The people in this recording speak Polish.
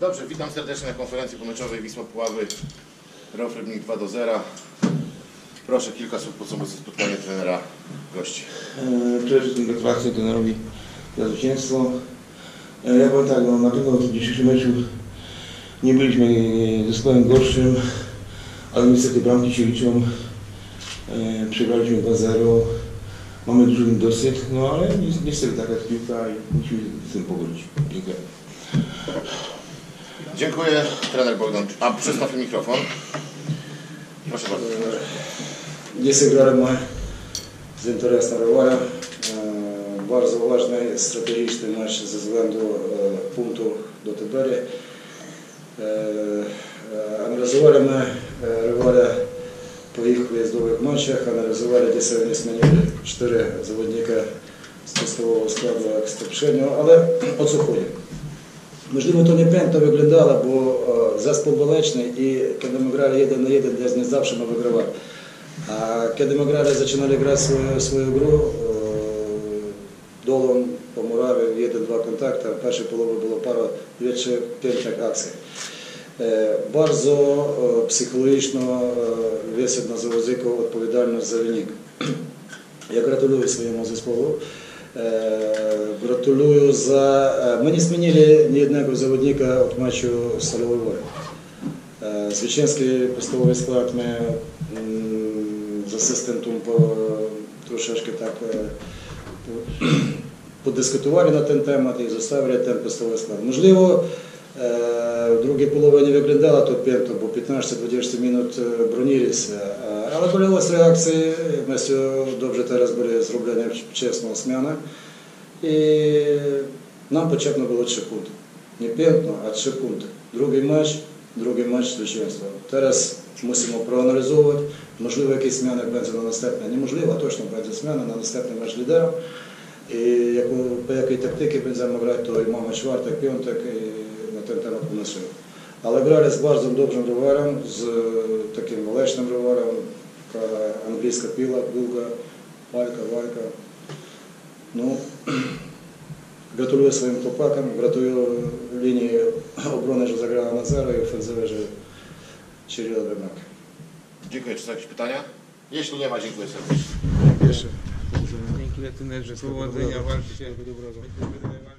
Dobrze, witam serdecznie na konferencji pomeczowej Wisła Puławy, ROF Rybnik 2-0. Proszę kilka słów podsumowujących spotkanie trenera gości. Przede wszystkim gratulacje trenerowi za zwycięstwo. Ja powiem tak, no, na pewno w dzisiejszym meczu nie byliśmy zespołem gorszym, ale niestety bramki się liczą. Przegraliśmy 2-0. Mamy duży niedosyt, no ale niestety taka jest piłka i musimy z tym pogodzić. Dziękuję. Dziękuję. Trener Bogdan. A przestaw mikrofon. Proszę bardzo. Dzisiaj gramy z Interesem Rywala. Bardzo ważny, strategiczny mecz ze względu punktu do tabeli. Analizowaliśmy Rywala po ich wyjazdowych meczach. Analizowali, dzisiaj oni zmienili 4 zawodnika z podstawowego składu jak z poprzednio, ale o co chodzi? Можливо, то не pięknie wyglądało, bo zespół waleczny i kiedy my grali 1-1, dесь nie zawsze my wygrywali. A kiedy my grali, zaczynali grać swoją grę, dolą po murawie 1-2 kontakty, w pierwszej połowie było parę większych, pięknych akcji. Bardzo psychologicznie wисить на zawodniku odpowiedzialność za wynik. Ja gratuluję swojemu zespołu. Gratuluję za... My nie zmienili ni jednego zawodnika od meczu z Stalowej Woli. Zwycięski podstawowy skład my z asystentem troszeczkę tak podyskutowali na ten temat i zostawili ten podstawowy skład. Możliwe w drugiej połowie nie wyglądało to pięknie, bo 15-20 minut bronili się. Ale były ostre akcje, myślę, dobrze teraz były zrobione wczesną zmianę i nam potrzebno było 3 punkty. Nie piękno, a 3 punkty. Drugi mecz zwycięstwo. Teraz musimy proanalizować, możliwe jakieś zmiany będzie na następne. Niemożliwe, точно będzie zmiana na następny mecz lidera. I po jakiej taktyce będziemy grać, to i mamy czwartek, piątek i na ten temat pomyślimy. Ale grali z bardzo dobrym rywalem, z takim walecznym rywalem, angielska pila, bułga, walka. No, gratuluję swoim chłopakom, gratuluję linii obrony, że zagrała na 0 i ofensywy, że Cyril Bernak. Dziękuję. Czy są jakieś pytania? Jeśli nie ma, dziękuję serdecznie. Dziękuję trenerze, powodzenia, walczcie.